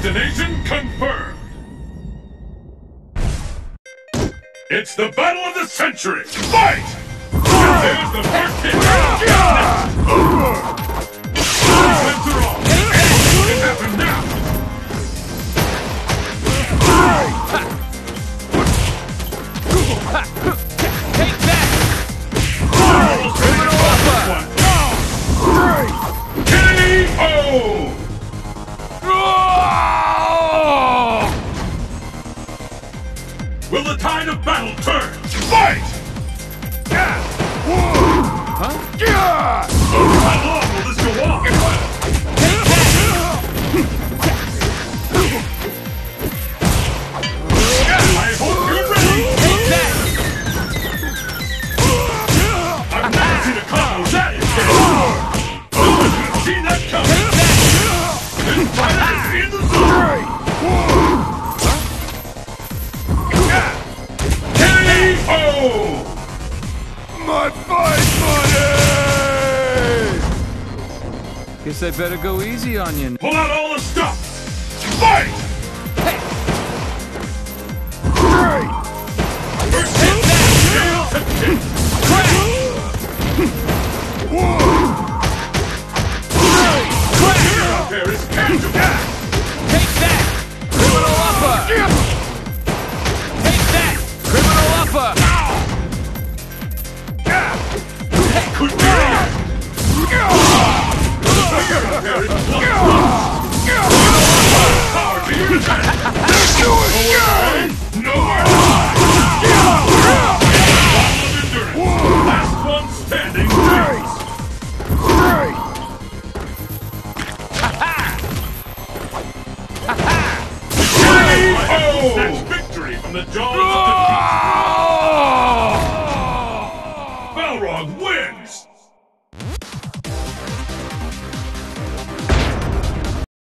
Destination confirmed! It's the battle of the century! Fight! There's the first hit! Defense are off! It happened now! Take that! KO! Will the tide of battle turn? Fight! Huh? How long will this go on? Take that! I hope you're ready! Take that! I've never seen a combo that intense! No one could have seen that coming! This fighter is in the zone! KO! My fight money! Guess I better go easy on you. Pull out all the stuff! Fight! Hey! First hit! Nails have hit! Crack! Here out there is tangible! Take that! Criminal upper! Take that! Criminal upper! Could be it! Here out there is power to your attack! Nowhere to hide! Bottle of endurance! Last one standing wins! KO! That's victory from the jaws of defeat! Balrog wins!